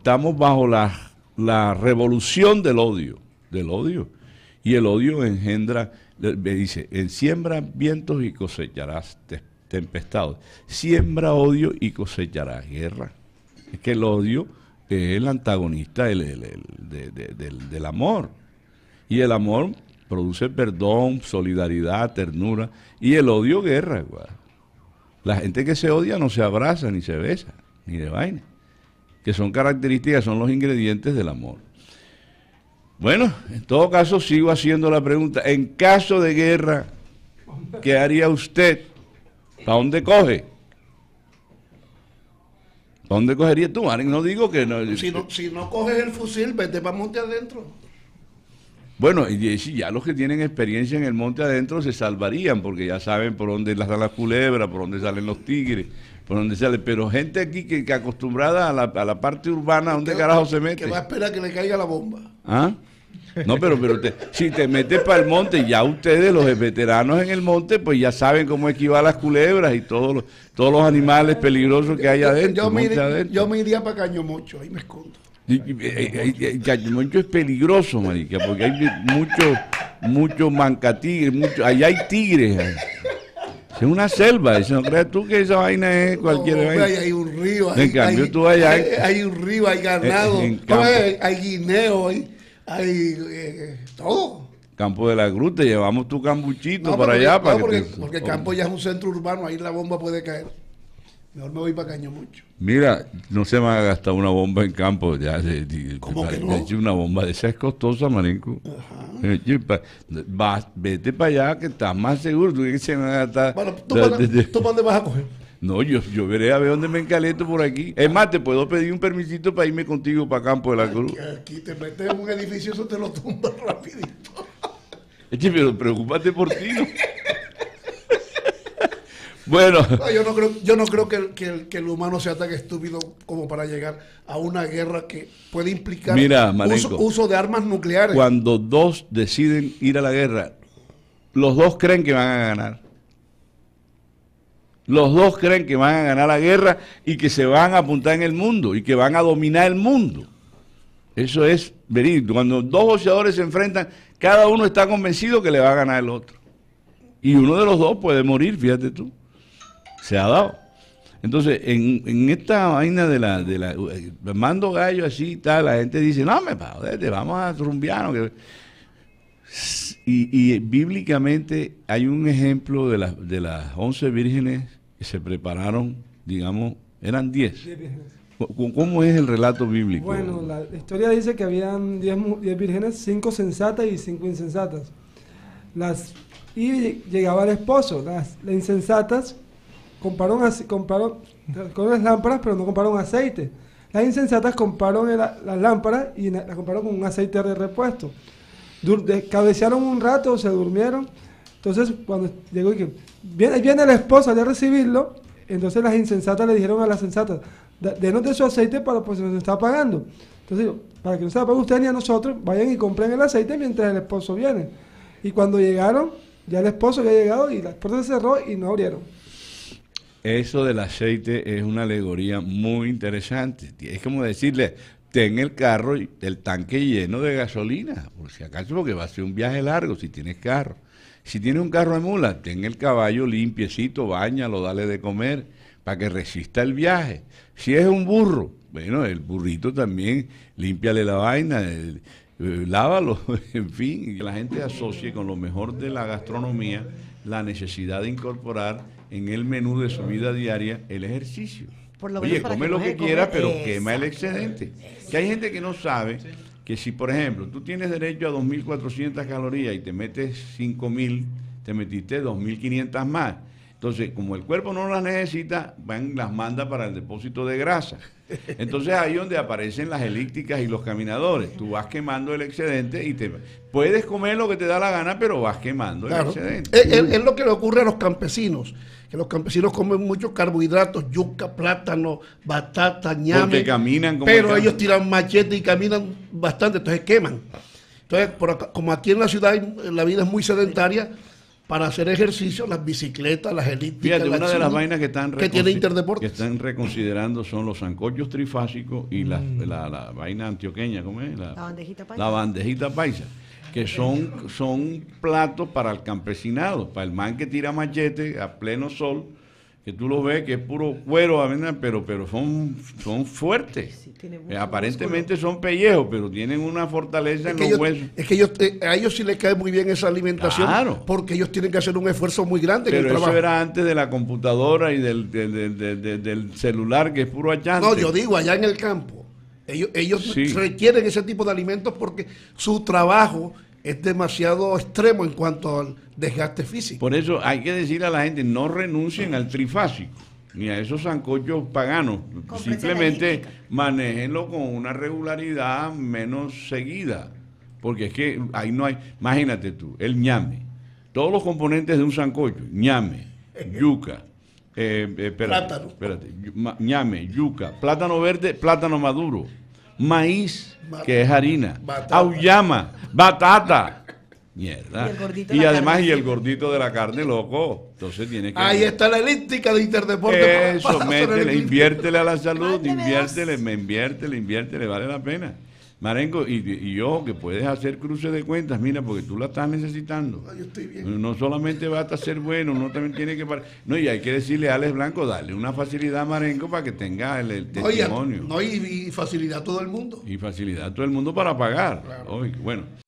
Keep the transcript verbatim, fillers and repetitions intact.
estamos bajo la, la revolución del odio, del odio. Y el odio engendra, me dice, en siembra vientos y cosecharás te, tempestades. Siembra odio y cosecharás guerra. Es que el odio es el antagonista del, del, del, del, del, del amor. Y el amor produce perdón, solidaridad, ternura. Y el odio, guerra. Igual. La gente que se odia no se abraza, ni se besa, ni de vaina. Que son características, son los ingredientes del amor. Bueno, en todo caso sigo haciendo la pregunta. En caso de guerra, ¿qué haría usted? ¿Para dónde coge? ¿Para dónde cogerías tú, Maren? No digo que no. Si no, si no coges el fusil, vete para monte adentro. Bueno, y ya los que tienen experiencia en el monte adentro se salvarían, porque ya saben por dónde salen las culebras, por dónde salen los tigres, por dónde sale. Pero gente aquí que, que acostumbrada a la, a la parte urbana, ¿dónde que, carajo se mete? Que va a esperar que le caiga la bomba. ¿Ah? No, pero, pero te, si te metes para el monte, ya ustedes, los veteranos en el monte, pues ya saben cómo esquivar las culebras y todos los, todos los animales peligrosos que hay adentro. Yo, yo, me, iría, adentro. yo me iría para Caño Mocho, ahí me escondo. Caño Mocho es peligroso, marica, porque hay muchos mucho mancatigres, mucho, allá hay tigres. Es una selva, eso, ¿no crees tú que esa vaina es cualquier no, vaina? Hay, hay un río, en hay, cambio, hay, tú allá hay, hay un río, hay ganado, en, en no, hay, hay guineo, hay, hay eh, todo. Campo de la Cruz, te llevamos tu cambuchito no, para porque, allá. No, para porque, que te, porque el campo ya es un centro urbano, ahí la bomba puede caer. Mejor me voy para Caño Mocho. Mira, no se me ha gastado una bomba en campo. Ya, de, de, ¿Cómo de, que no? De, una bomba de esa es costosa, marenco. Vas, vete para allá que estás más seguro. Tú que se me va a gastar. Bueno, ¿tú para dónde vas a coger? No, yo, yo veré a ver dónde me encaleto por aquí. Es más, te puedo pedir un permisito para irme contigo para Campo de la Cruz. Aquí, aquí te metes en un edificio, eso te lo tumba rapidito. Eche, pero preocúpate por ti, ¿no? Bueno. No, yo no creo, yo no creo que, el, que, el, que el humano sea tan estúpido como para llegar a una guerra que puede implicar Mira, uso, uso de armas nucleares. Cuando dos deciden ir a la guerra, los dos creen que van a ganar. Los dos creen que van a ganar la guerra y que se van a apuntar en el mundo y que van a dominar el mundo. Eso es verídico. Cuando dos boxeadores se enfrentan, cada uno está convencido que le va a ganar el otro. Y uno de los dos puede morir, fíjate tú. Se ha dado. Entonces, en, en esta vaina de la, de la mando gallo así y tal, la gente dice, no, me padre, vamos a rumbear. Que... Y, y bíblicamente hay un ejemplo de, la, de las once vírgenes que se prepararon, digamos, eran diez. ¿Cómo es el relato bíblico? Bueno, la historia dice que habían diez, diez vírgenes, cinco sensatas y cinco insensatas. Las, y llegaba el esposo, las, las insensatas compraron, compraron con las lámparas, pero no compraron aceite. Las insensatas compraron el, las lámparas y las compraron con un aceite de repuesto. Dur, cabecearon un rato, se durmieron. Entonces, cuando llegó y que viene, viene el esposo a recibirlo, entonces las insensatas le dijeron a las sensatas, denos de su aceite para pues se nos está pagando. Entonces, para que no se la pague usted ni a nosotros, vayan y compren el aceite mientras el esposo viene. Y cuando llegaron, ya el esposo había llegado y la puerta se cerró y no abrieron. Eso del aceite es una alegoría muy interesante. Es como decirle, ten el carro, el tanque lleno de gasolina, por si acaso, porque va a ser un viaje largo si tienes carro. Si tienes un carro de mula, ten el caballo limpiecito, báñalo, dale de comer, para que resista el viaje. Si es un burro, bueno, el burrito también, límpiale la vaina, el, eh, lávalo, en fin, y que la gente asocie con lo mejor de la gastronomía la necesidad de incorporar en el menú de su vida diaria el ejercicio. Por lo Oye, come lo que quiera, pero eso. quema el excedente. Eso. Que hay gente que no sabe sí. que si, por ejemplo, tú tienes derecho a dos mil cuatrocientas calorías y te metes cinco mil, te metiste dos mil quinientas más. Entonces, como el cuerpo no las necesita, van, las manda para el depósito de grasa. Entonces ahí es donde aparecen las elípticas y los caminadores. Tú vas quemando el excedente y te puedes comer lo que te da la gana, pero vas quemando claro. el excedente. Es, es, es lo que le ocurre a los campesinos, que los campesinos comen muchos carbohidratos, yuca, plátano, batata, ñame. Porque caminan como pero ellos tiran machete y caminan bastante, entonces queman. Entonces, por acá, como aquí en la ciudad la vida es muy sedentaria, para hacer ejercicio, las bicicletas, las elípticas. Fíjate, las una de las zumba, vainas que están, que tiene reconsi- Interdeportes. que están reconsiderando son los sancochos trifásicos y la, la, la vaina antioqueña, ¿cómo es? La, La bandejita paisa. la bandejita paisa, que son, son platos para el campesinado, para el man que tira machete a pleno sol, que tú lo ves que es puro cuero, ¿verdad? pero pero son, son fuertes. Sí, tiene mucho Eh, aparentemente son pellejos, pero tienen una fortaleza Es en que, los ellos, huesos. es que ellos, eh, a ellos sí les cae muy bien esa alimentación, Claro. porque ellos tienen que hacer un esfuerzo muy grande en Pero el eso trabajo. era antes de la computadora y del, del, del- del- del- del celular, que es puro achante. No, yo digo, allá en el campo, ellos, ellos Sí. requieren ese tipo de alimentos porque su trabajo es demasiado extremo en cuanto al desgaste físico. Por eso hay que decirle a la gente, no renuncien al trifásico, ni a esos sancochos paganos. Cómprense Simplemente la elíptica. manéjenlo con una regularidad menos seguida. Porque es que ahí no hay... Imagínate tú, el ñame. Todos los componentes de un sancocho, ñame, yuca, eh, eh, espérate, Plátano. espérate, yu- ma- ñame, yuca, plátano verde, plátano maduro, maíz, Batata. que es harina, Batata. auyama, batata. Mierda. Y el gordito Y de la además, carne. y el gordito de la carne, loco. Entonces tiene que... Ahí está la elíptica de Interdeportes. para- Eso, para hacer el métele, equilibrio. inviértele a la salud, Mándeme inviértele, dos. me inviértele, inviértele, vale la pena. Marengo, y, y ojo, que puedes hacer cruces de cuentas, mira, porque tú la estás necesitando. No, yo estoy bien. No solamente basta ser bueno, uno también tiene que... par- No, y hay que decirle a Alex Blanco, darle una facilidad a Marengo para que tenga el, el No, y, a- testimonio. no, y, y facilidad a todo el mundo. Y facilidad a todo el mundo para pagar. Oye, bueno.